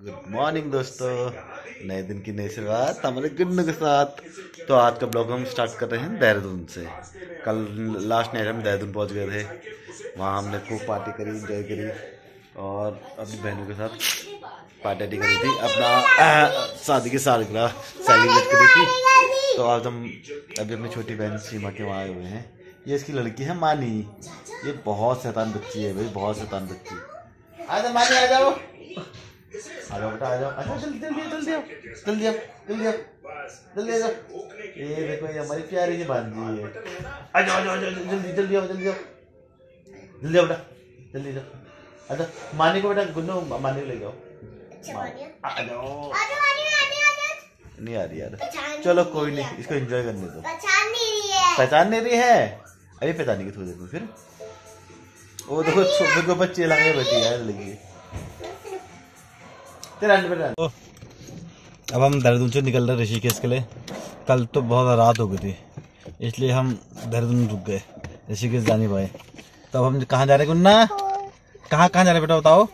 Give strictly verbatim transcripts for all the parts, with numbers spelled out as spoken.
Good morning दोस्तों, नए दिन की नई शुरुआत हमारे गुन्नू के साथ। तो आज का ब्लॉग हम स्टार्ट कर रहे हैं देहरादून से। कल लास्ट नाइट हम देहरादून पहुंच गए थे, वहाँ हमने खूब पार्टी करी, एंजॉय करी और अपनी बहनों के साथ पार्टी करी थी, अपना शादी की सालगिरह सेलिब्रेट करी थी। तो आज हम अभी अपनी छोटी बहन सीमा के वहाँ आए हुए हैं। ये इसकी लड़की है मानी, ये बहुत शैतान बच्ची है भाई, बहुत शैतान बच्ची। आ जाओ मानी, आ जाओ आ जाओ बेटा, आ जाओ, आ जाओ जल्दी जल्दी जल्दी आओ जल्दी आओ जल्दी आओ जल्दी आ जाओ। ये देखो ये हमारी प्यारी सी भांजी है। आ जाओ आ जाओ जल्दी जल्दी आओ जल्दी आओ जल्दी आओ बेटा, जल्दी जाओ। अच्छा मानी को बेटा, गुन्नू मानी को ले जाओ। आ जाओ, नहीं आ रही यार, चलो कोई नहीं, इसको एंजॉय करने दो। पहचान नहीं रही है, पहचान नहीं रही है, अभी पहचानेगी थोड़ी देर में। फिर वो देखो सोफे के ऊपर चेला के बैठी है लगी। अब हम देहरादून से निकल रहे ऋषिकेश के लिए। कल तो बहुत रात हो गई थी, इसलिए हम देहरादून रुक गए, ऋषिकेश जा नहीं पाए। तो अब हम कहाँ जा रहे हैं गुन्ना, कहाँ कहाँ जा रहे बेटा बताओ।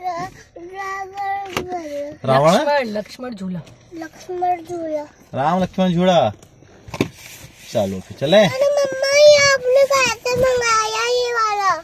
रावण लक्ष्मण झूला, लक्ष्मण झूला, राम लक्ष्मण झूला। चलो फिर चले। मम्मा ये आपने कहा था मंगाया ये वाला।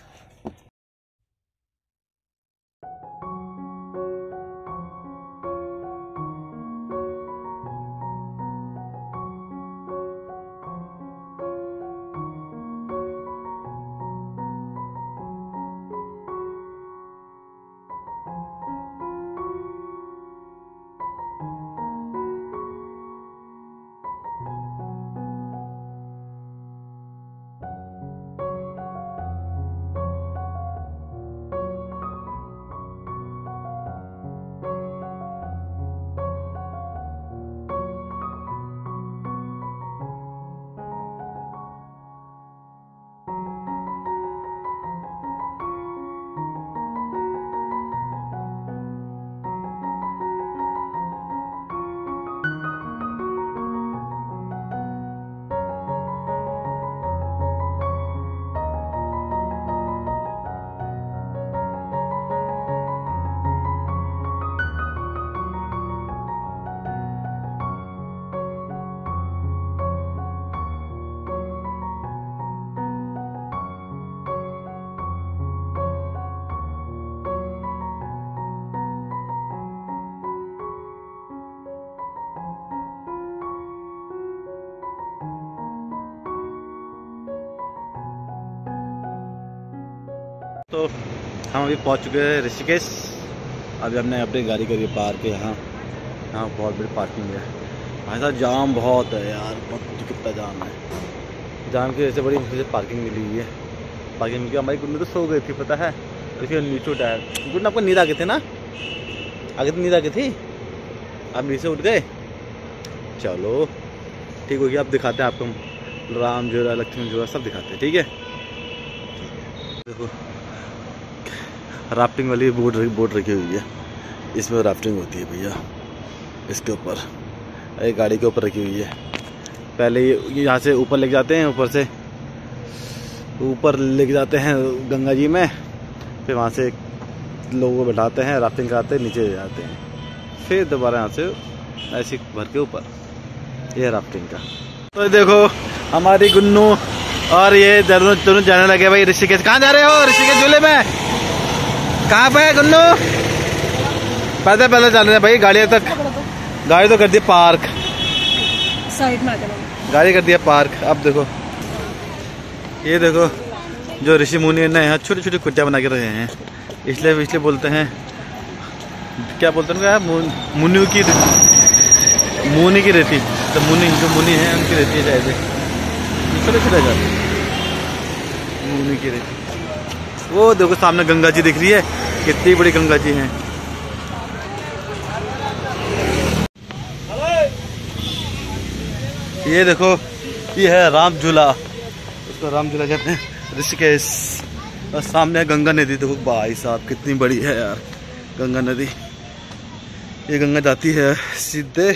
तो हम अभी पहुंच चुके हैं ऋषिकेश। अभी हमने अपनी गाड़ी करी पार्क है यहाँ, यहाँ बहुत बड़ी पार्किंग है। भाई साहब जाम बहुत है यार, बहुत कितना जाम है। जाम की वजह से बड़ी मुझे पार्किंग मिली हुई है। पार्किंग मिल गई, हमारी गुन्नू तो सो गई थी पता है, इसलिए नीचे उठाया। गुन्नू आपको नींद आ गई थी ना, आगे तो नींद आ गई थी, आप नीचे उठ गए। चलो ठीक हो गया, अब दिखाते हैं आपको राम झूला लक्ष्मण झूला सब दिखाते हैं, ठीक है। देखो राफ्टिंग वाली बोट बोट रखी हुई है, इसमें राफ्टिंग होती है भैया। इसके ऊपर एक गाड़ी के ऊपर रखी हुई है। पहले ये यहाँ से ऊपर लेके जाते हैं, ऊपर से ऊपर लेके जाते हैं गंगा जी में, फिर वहाँ से लोगों को बैठाते हैं, राफ्टिंग कराते हैं, नीचे जाते हैं, फिर दोबारा यहाँ से ऐसे भर के ऊपर। ये राफ्टिंग का। तो देखो हमारी गुन्नू और ये दोनों दोनों जाने लगे भाई ऋषिकेश। कहाँ जा रहे हो? ऋषिकेश झूले में। कहाँ पे है गुन्नू? पहले पहले चल रहे हैं भाई, गाड़ी तक गाड़ी तो कर दी पार्क, साइड में गाड़ी कर दिया पार्क। अब देखो ये देखो जो ऋषि मुनि ने यहाँ छोटी छोटी कुटिया बना के रखे हैं, इसलिए इसलिए बोलते हैं, क्या बोलते हैं क्या, मुनियों की मुनि की रहती। तो मुनि जो मुनि है उनकी रहती है शायद, छोटे छोटे घर मुनि की रहती। वो देखो सामने गंगा जी दिख रही है, कितनी बड़ी गंगा जी है। ये देखो ये है राम झूला, उसको राम झूला कहते हैं ऋषिकेश। और सामने है गंगा नदी, देखो भाई साहब कितनी बड़ी है यार गंगा नदी। ये गंगा जाती है सीधे,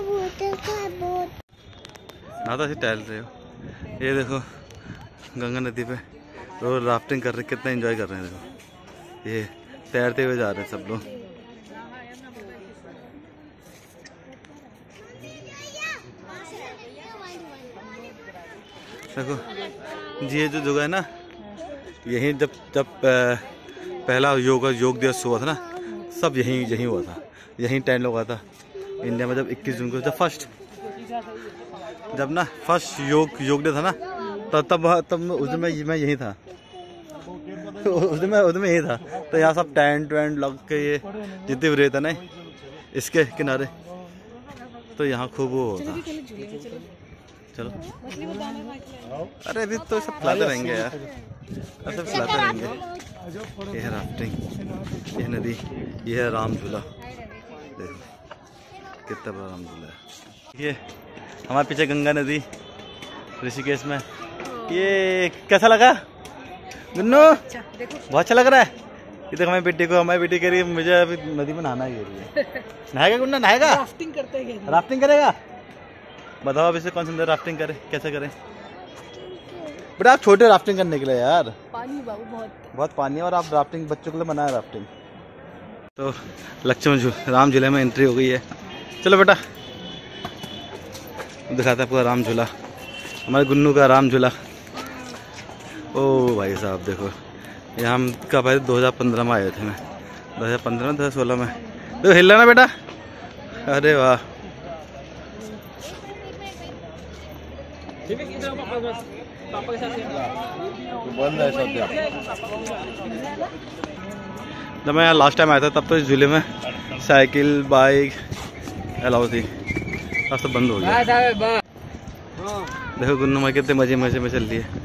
नाता से टहल रहे हो। ये देखो गंगा नदी पे लोग राफ्टिंग कर रहे, कितना एंजॉय कर रहे हैं। देखो ये तैरते हुए जा रहे हैं सब लोग। देखो जी, ये जो जगह है ना, यहीं जब जब पहला योग योग दिवस हुआ था ना, सब यहीं यहीं हुआ था, यहीं टेंट लगा था इंडिया में। जब इक्कीस जून को जब फर्स्ट जब ना फर्स्ट योग योग डे था ना, तब तब तब उस दिन मैं मैं यहीं था, उस दिन मैं उस दिन में यहीं था। तो यहाँ सब टेंट वेंट लग के ये जितने भी रहता ना इसके किनारे, तो यहाँ खूब वो होता। चलो, अरे अभी तो सब खिलाते रहेंगे यार, सब खिलाते रहेंगे। ये है राफ्टिंग, ये नदी, ये है राम झूला। देखो कितना बड़ा राम झूला है। ये हमारे पीछे गंगा नदी ऋषिकेश में। ये कैसा लगा गुन्नू? बहुत अच्छा लग रहा है। ये देखो हमारी बेटी को, हमारी बेटी कह रही है मुझे अभी नदी में नहाना ही है। नहाएगा गुन्ना? नहाएगा? राफ्टिंग करते हैं। राफ्टिंग करेगा? बताओ अब इसे कौन सा राफ्टिंग करे, कैसे करें? बेटा आप छोटे राफ्टिंग करने के लिए यार, पानी बाबू बहुत बहुत पानी है, और आप राफ्टिंग बच्चों के लिए बना है राफ्टिंग। तो लक्ष्मण झू राम झूले में एंट्री हो गई है। चलो बेटा दिखाता है पूरा राम झूला, हमारे गुन्नू का राम झूला। ओ भाई साहब देखो, यहाँ हम कब आए? दो हज़ार पंद्रह में आए थे। मैं दो हज़ार पंद्रह में दो हज़ार सोलह में। तो हिल रहा ना बेटा? अरे वाह, जब मैं यहाँ लास्ट टाइम आया था तब तो इस झूले में साइकिल बाइक अलाउ थी, अब सब बंद हो गया। देखो गुन्नू माँ कितने मजे मजे में चल रही है।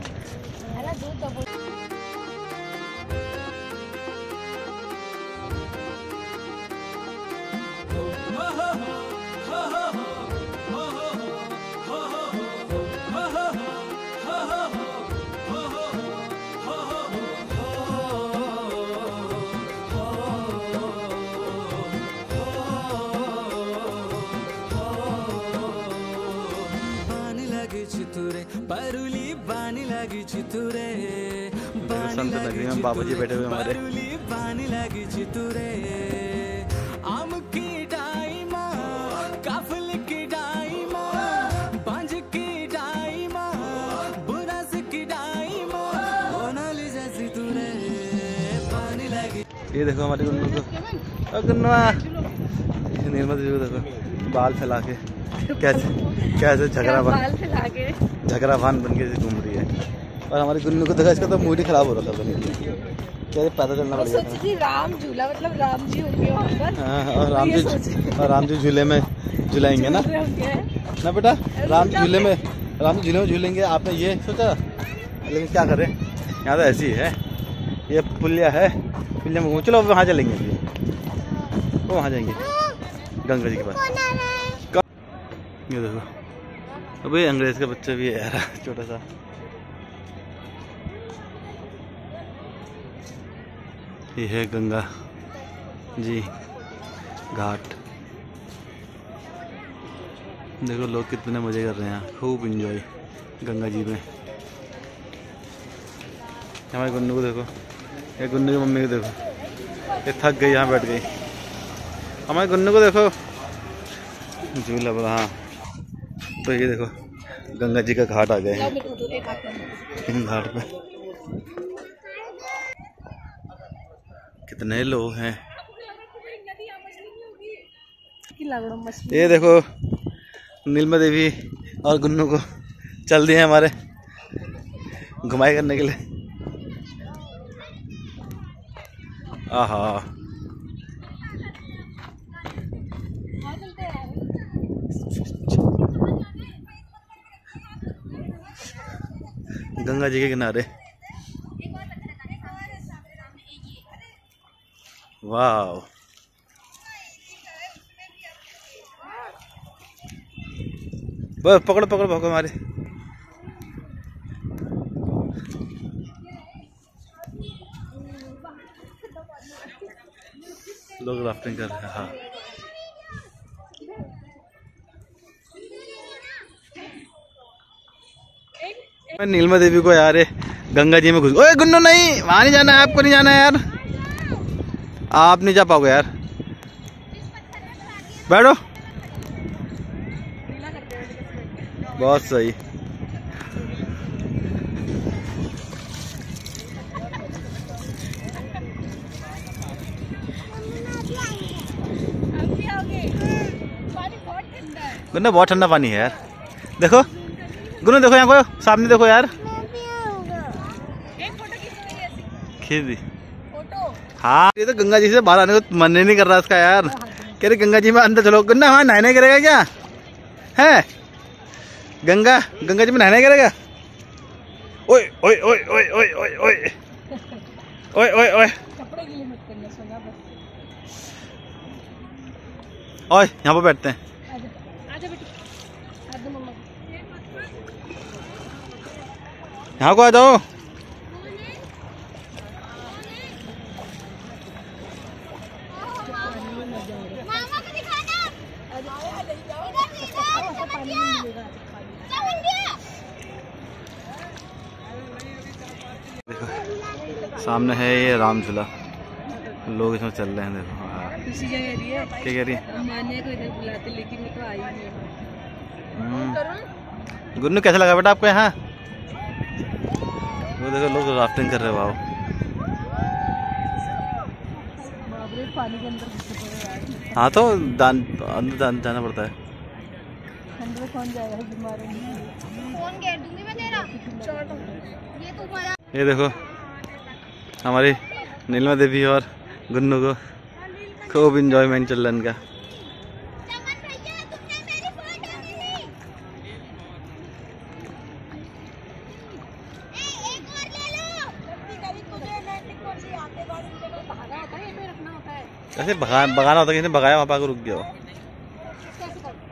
संत नगरी में बाबा जी बैठे हुए हमारे। ये देखो हमारे गुन्नू को, गुन्नुआ निर्मल जी देखो बाल फैला के कैसे कैसे झगड़ा भान झगड़ा भान बन के घूम रही है। और हमारे गुन्नू को देखा, इसका तो मूड ही खराब हो रहा था क्या पैदल चलना पड़ गया था। राम झूला मतलब राम जी होंगे वहाँ पर। हाँ, और राम जी और राम जी झूले में झुलाएंगे ना ना बेटा, राम जी झूले में राम जी झूले में झूलेंगे। आपने ये सोचा, लेकिन क्या करें, यहाँ तो ऐसी है, ये पुलिया है, पुलिया में चलो वहाँ चलेंगे, वो वहाँ जाएंगे गंगा जी के पास। ये देखो अभी अंग्रेज का बच्चा भी है यार, छोटा सा। ये है गंगा जी घाट। देखो लोग कितने मजे कर रहे हैं, खूब एंजॉय गंगा जी में। हमारे गुन्नू को देखो, ये गुन्नू की मम्मी को देखो, ये थक गई यहाँ बैठ गई। हमारे गुन्नू को देखो झूला बोला। हाँ तो ये देखो गंगा जी का घाट आ गए हैं। घाट पे कितने लोग हैं। ये देखो नीलमा देवी और गुन्नू को चल दिए हमारे घुमाई करने के लिए। आहा गंगा जी के किनारे। वाह बस पकड़ो पकड़ो पकड़ो हमारे। लोग राफ्टिंग कर रहे हैं। हाँ नीलमा देवी को यार गंगा जी में घुस। ओए गुन्नू नहीं, वहां नहीं जाना है, आपको नहीं जाना है यार, आप नहीं जा पाओगे यार। बैठो। बहुत सही। गुन्ना बहुत ठंडा पानी है यार। देखो गुन्ना, देखो यहाँ को, सामने देखो यार। खींच दी। हाँ, ये तो गंगा जी से बाहर आने को मन ही नहीं कर रहा इसका यार। कह रही गंगा जी में अंदर चलो। गुन्ना वहाँ नहाने करेगा क्या है? गंगा गंगा जी में नहाने करेगा? ओए ओए ओए ओए ओए ओए ओए ओए ओए ओए कपड़े गीले मत करना सोना बस। ओए यहाँ पे बैठते हैं। आजा आजा बेटी, आजा मम्मा। यहाँ को आ जाओ। मामा को दिखाना। पानी नहीं मिलेगा। सामने है ये राम झूला, लोग इसमें चल रहे हैं। देखो हाँ। खुशी क्या कह रही है? क्या कह रही है? मान्या को इधर बुलाते लेकिन वो तो आई नहीं। गुन्नू कैसा लगा बेटा आपको यहाँ? वो देखो लोग राफ्टिंग कर रहे हो। वाओ, पानी के अंदर घुसे पड़े यार। हाँ तो दान अंदर जान, जाना पड़ता है। अंदर कौन जाएगा? बीमार है। फोन घेर दूंगी मैं तेरा। ये तू बड़ा। ये देखो हमारी नीलमा देवी और गुन्नू को खूब इंजॉयमेंट चल रहा है इनका। चमन भैया तुमने मेरी फोटो ली। ए एक और ले लो। गलती करी तुझे, मैं टिकट से आते बार मुझे को भागा होता है, ये पे रखना होता है। ऐसे भगा भगाना होता है, किसी ने भगाया वहाँ पे आकर रुक गया हो। कैसे कर?